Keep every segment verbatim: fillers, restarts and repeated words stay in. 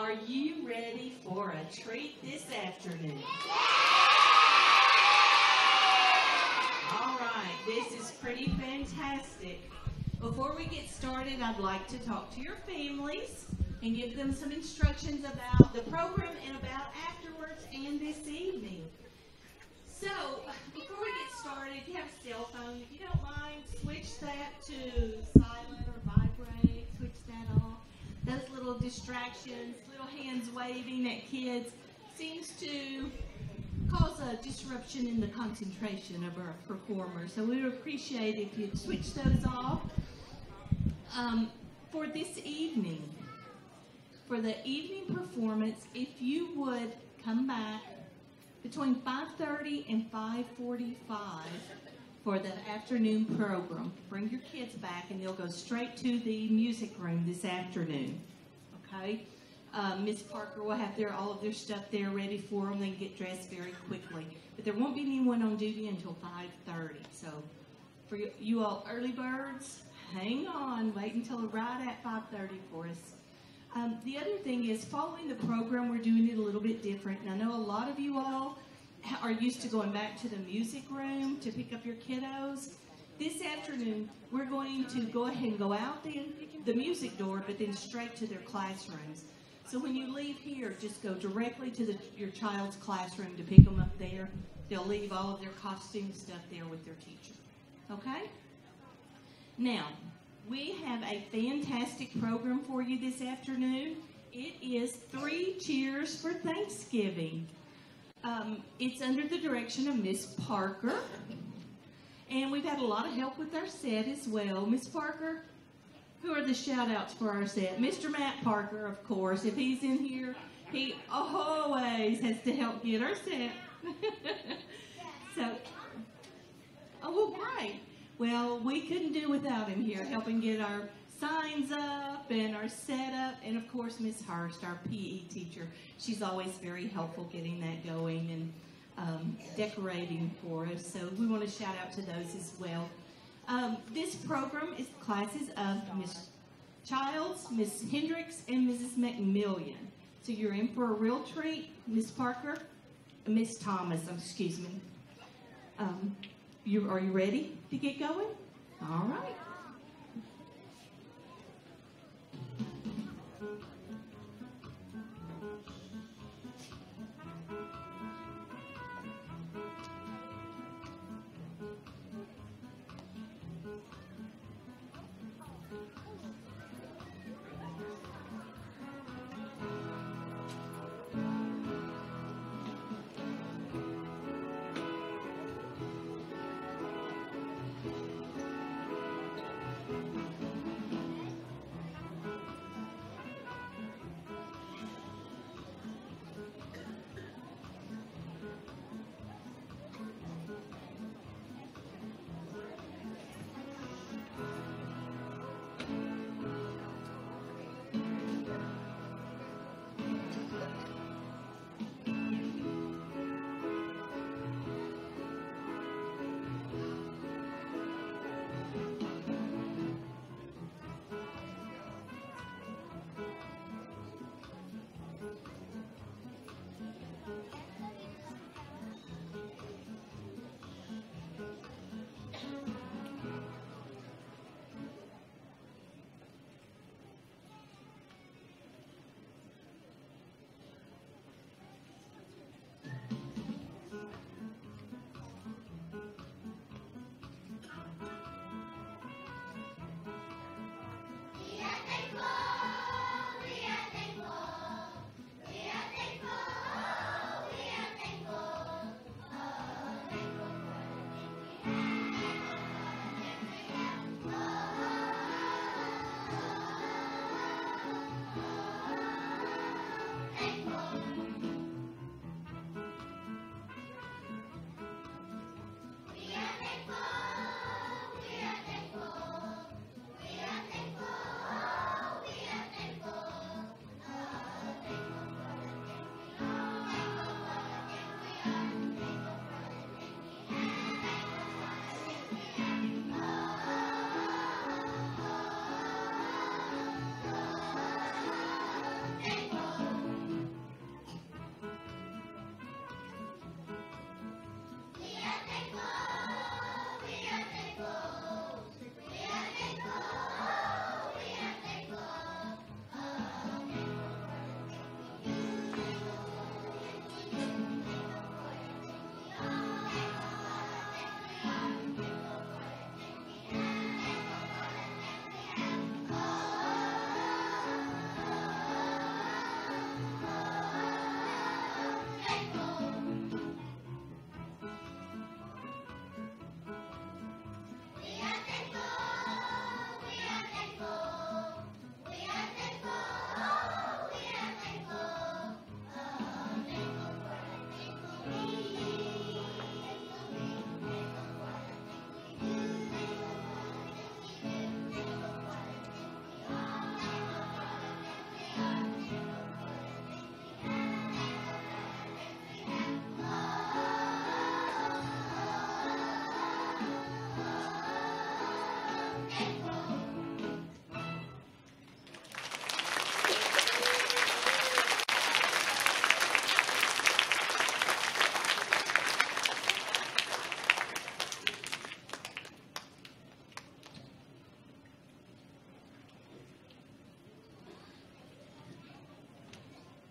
Are you ready for a treat this afternoon? All right, this is pretty fantastic. Before we get started, I'd like to talk to your families and give them some instructions about the program and about afterwards and this evening. So, before we get started, if you have a cell phone, if you don't mind, switch that to silent or vibrate, switch that off. Those little distractions, little hands waving at kids, seems to cause a disruption in the concentration of our performers. So we would appreciate if you'd switch those off. Um, for this evening, for the evening performance, if you would come back between five thirty and five forty-five for the afternoon program. Bring your kids back and they'll go straight to the music room this afternoon. Okay? Uh, Miz Parker will have their, all of their stuff there ready for them. They can get dressed very quickly. But there won't be anyone on duty until five thirty. So for you, you all early birds, hang on. Wait until right at five thirty for us. Um, the other thing is, following the program, we're doing it a little bit different. And I know a lot of you all are used to going back to the music room to pick up your kiddos. This afternoon, we're going to go ahead and go out the, the music door, but then straight to their classrooms. So when you leave here, just go directly to the, your child's classroom to pick them up there. They'll leave all of their costume stuff there with their teacher. Okay? Now, we have a fantastic program for you this afternoon. It is Three Cheers for Thanksgiving. Um, it's under the direction of Miss Parker. And we've had a lot of help with our set as well. Miss Parker, who are the shout-outs for our set? Mister Matt Parker, of course. If he's in here, he always has to help get our set. So, oh, well, great. Well, we couldn't do without him here, helping get our signs up and our setup, and of course Miss Hurst, our P E teacher. She's always very helpful getting that going and um, decorating for us. So we want to shout out to those as well. Um, this program is classes of Miss Childs, Miss Hendrix, and Missus McMillian. So you're in for a real treat, Miss Parker, Miss Thomas. Excuse me. Um, you are you ready to get going? All right.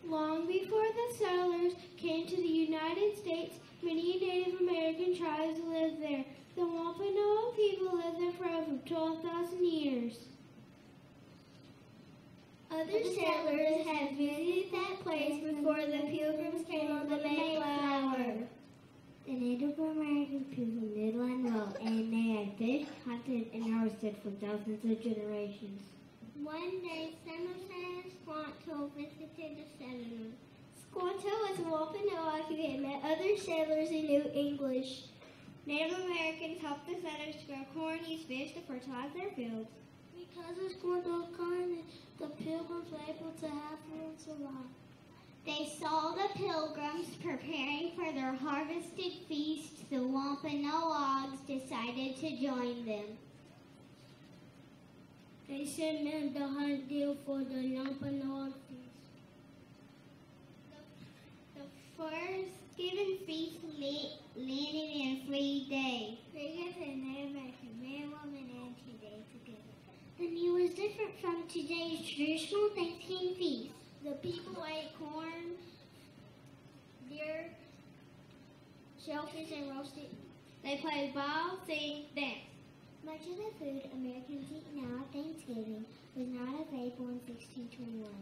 Long before the settlers came to the United States, many Native American tribes lived there. The Wampanoag people lived there for over twelve thousand years. Other settlers had visited that place before the Pilgrims came on the Mayflower. The Native American people lived on land, and they had fished, hunted, and harvested for thousands of generations. One day, Senator Squanto visited the settlement. Squanto was a Wampanoag who had met other settlers who knew English. Native Americans helped the settlers grow corn, use fish to fertilize their fields. Because of Squanto's kindness, the Pilgrims were able to have food and survive. They saw the Pilgrims preparing for their harvested feast. The Wampanoags decided to join them. They sent men to hunt deer for the Wampanoag feast. The, the first given feast landed in three days. Pilgrims and Native American man, woman, and two days together. The meal was different from today's traditional Thanksgiving feast. The people ate corn, deer, shellfish, and roasted. They played ball, sing, dance. Much of the food Americans eat now at Thanksgiving was not available in sixteen twenty-one.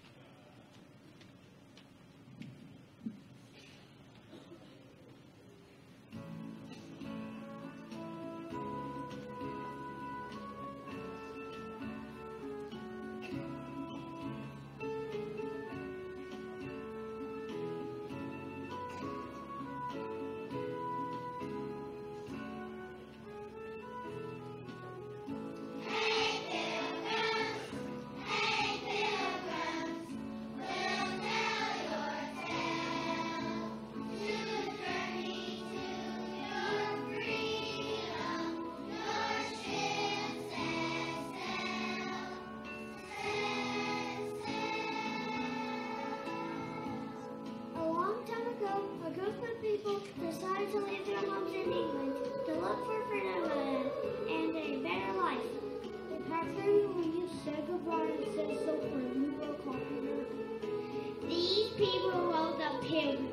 Decided to leave their homes in England to look for freedom and a better life. The Paker when you said goodbye and said so for you were popular. These people were the Pilgrims.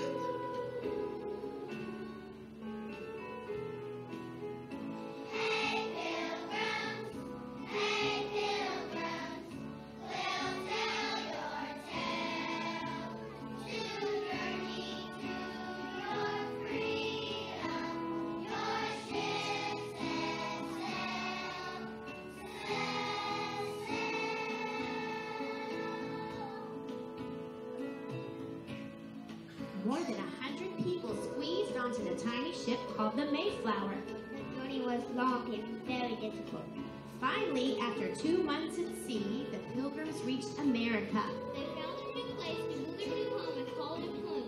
More than a hundred people squeezed onto the tiny ship called the Mayflower. The journey was long and very difficult. Finally, after two months at sea, the Pilgrims reached America. They found a new place to move their new home and called it home.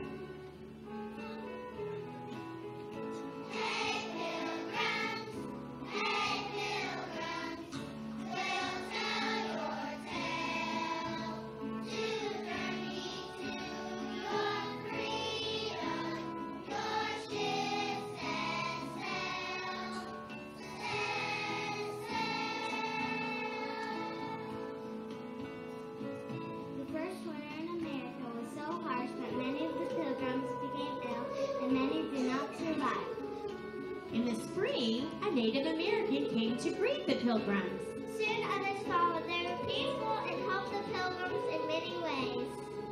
In the spring, a Native American came to greet the Pilgrims. Soon others followed. They were peaceful and helped the Pilgrims in many ways.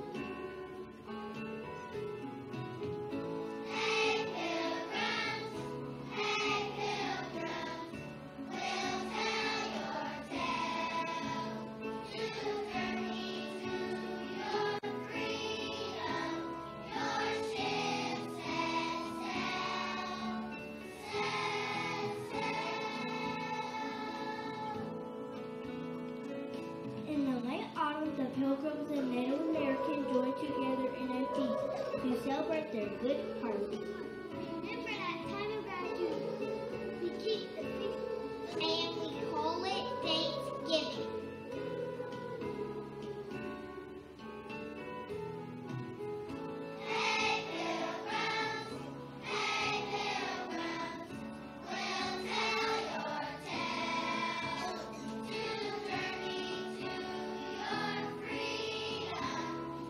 Hey Pilgrims, hey Pilgrims, we'll tell your tale. To journey to your freedom, your ships set sail. In the late autumn, the Pilgrims and Native Americans joined together in a feast to celebrate their good harvest. Remember that time of gratitude, we keep the feast and we call it Thanksgiving. Hey Pilgrims, hey Pilgrims, we'll tell your tale. To journey to your freedom,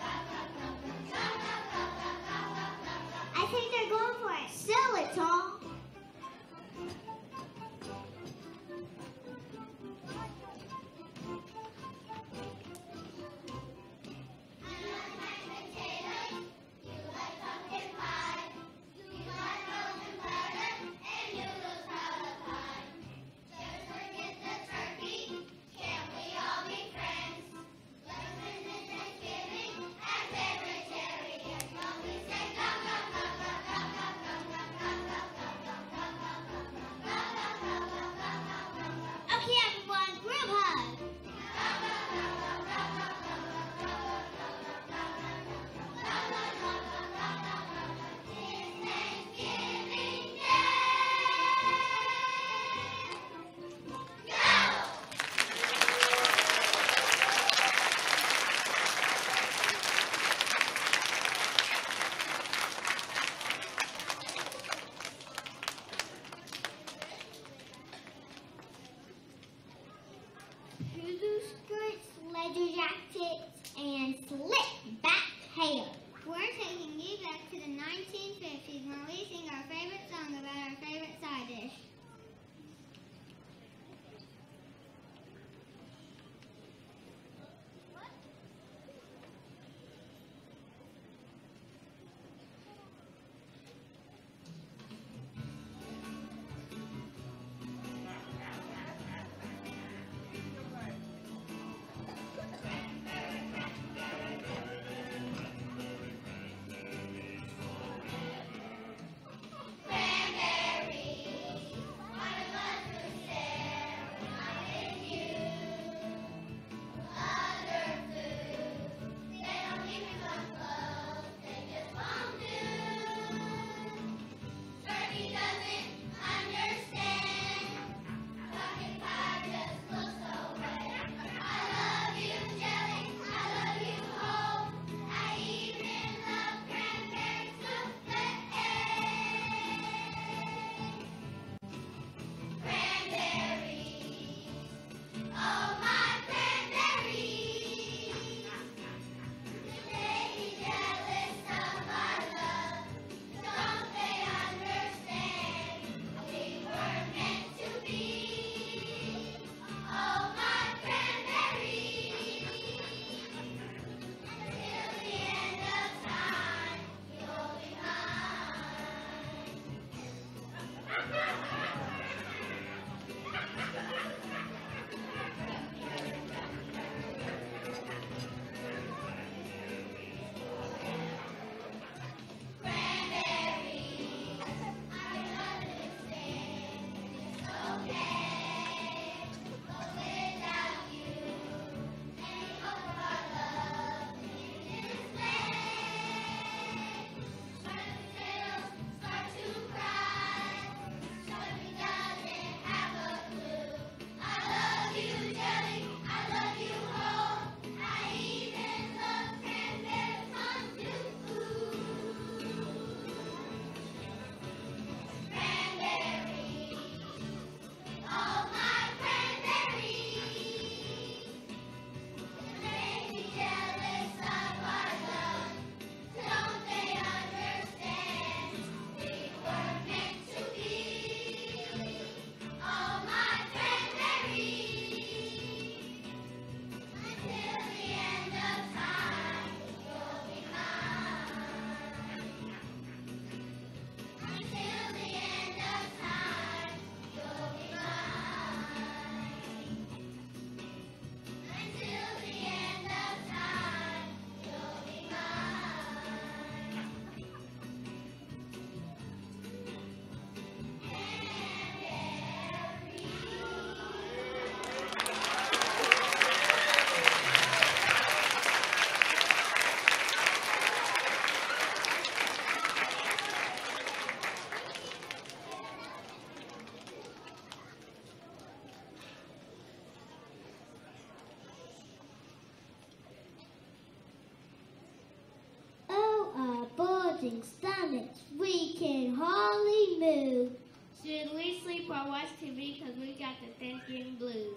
floating stomachs, we can hardly move. Should we sleep or watch T V because we got the Thanksgiving blues?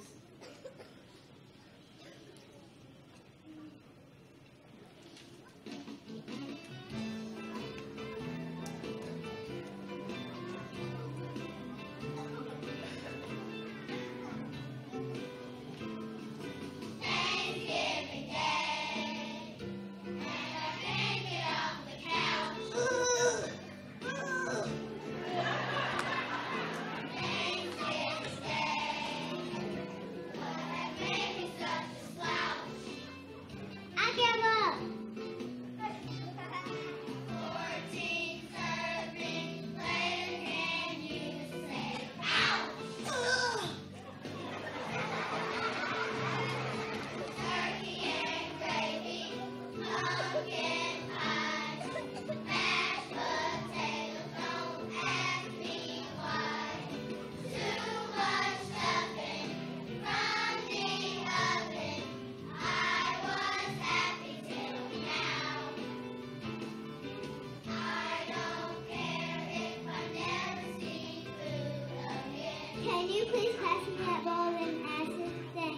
Can you please pass me that ball and pass it there?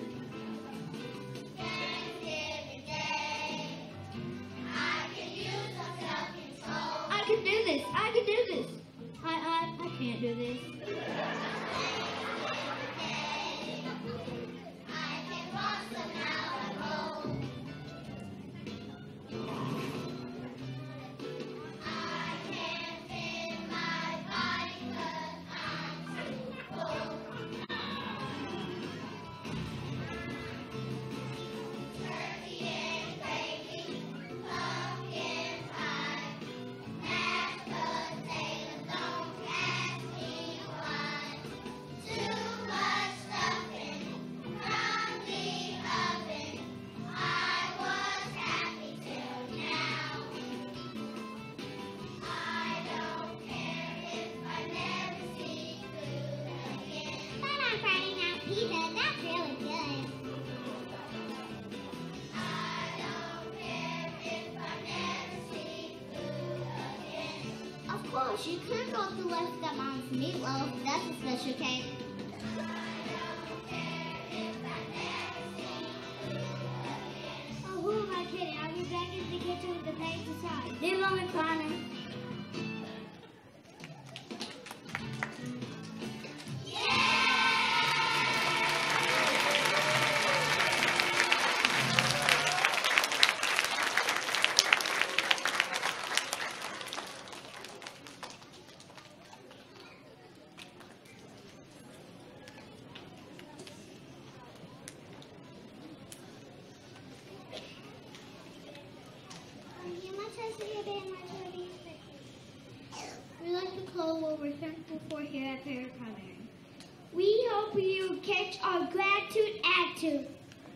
Thanksgiving Day, I can use some self-control. I can do this. I can do this. I I I can't do this. I can walk somehow at home. I can't feel my body 'cause I'm too cold. Turkey and gravy, pumpkin pie, mashed potatoes, don't ask me why. Too much stuffing from the oven. I was happy till now. I don't care if I never see food again. But I'm frying out pizza. That's really good. I don't care if I never see food again. Of course, you could go to left that mom's meatloaf. That's a special cake. I don't care if I never see food again. Oh, who am I kidding? I'll be back in the kitchen with the things aside. Live on the corner. We like to call what we're thankful for here at Perritt Primary. We hope you catch our gratitude attitude.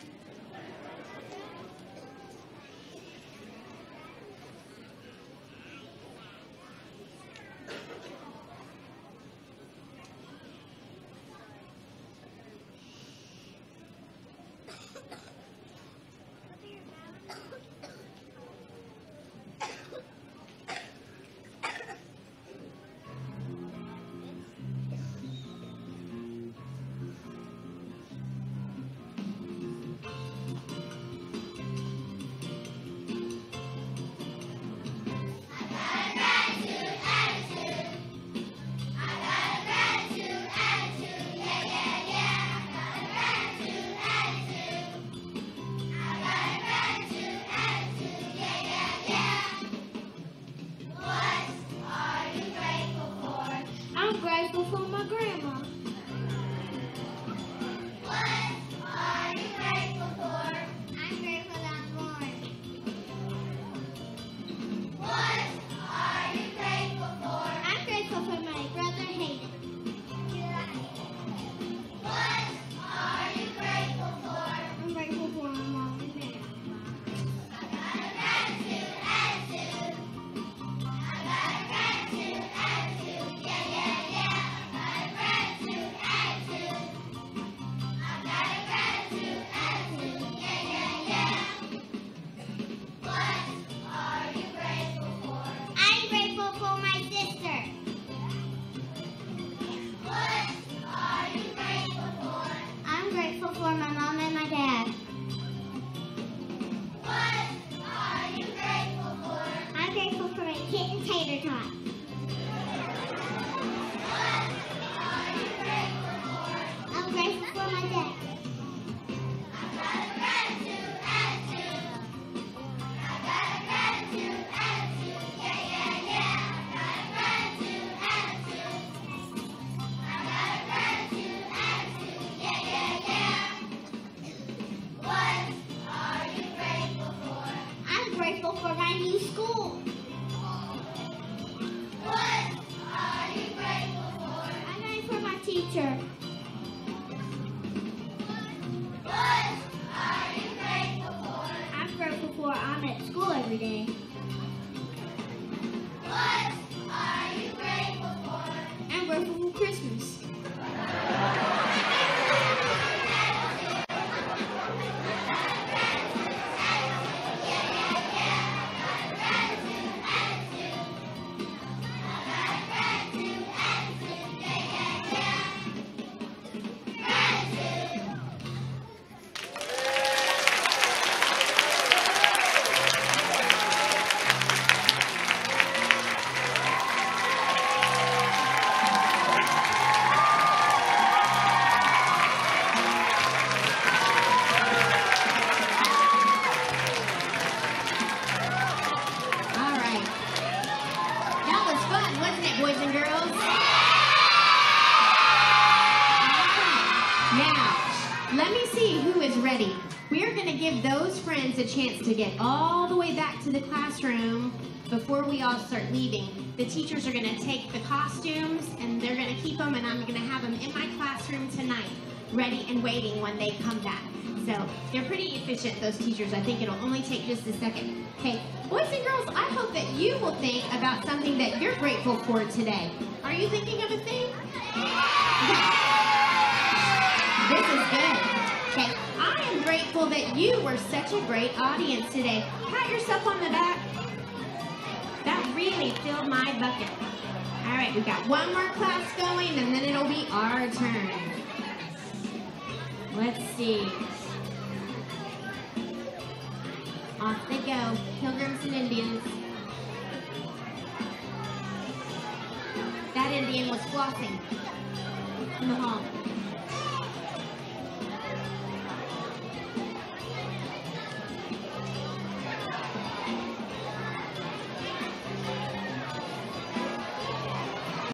I'm grateful for my grandma. What are you grateful for? I'm grateful that I'm born. What are you grateful for? I'm grateful for my brother Hayden. What are you grateful for? I'm grateful for my mom and dad. I got a gratitude attitude. I got a gratitude attitude. Yeah, yeah, yeah. I got a kitten tater tot. I'm grateful for my dad. For my new school. What are you grateful for? I'm grateful for my teacher. What are you grateful for? I'm grateful for I'm at school every day. What are you grateful for? I'm grateful for Christmas. A chance to get all the way back to the classroom before we all start leaving. The teachers are going to take the costumes and they're going to keep them, and I'm going to have them in my classroom tonight, ready and waiting when they come back. So they're pretty efficient, those teachers. I think it'll only take just a second. Okay, boys and girls, I hope that you will think about something that you're grateful for today. Are you thinking of a thing? Okay. This is good. Okay, I am grateful that you were such a great audience today. Pat yourself on the back. That really filled my bucket. All right, we've got one more class going, and then it'll be our turn. Let's see. Off they go, Pilgrims and Indians. That Indian was flossing in the hall.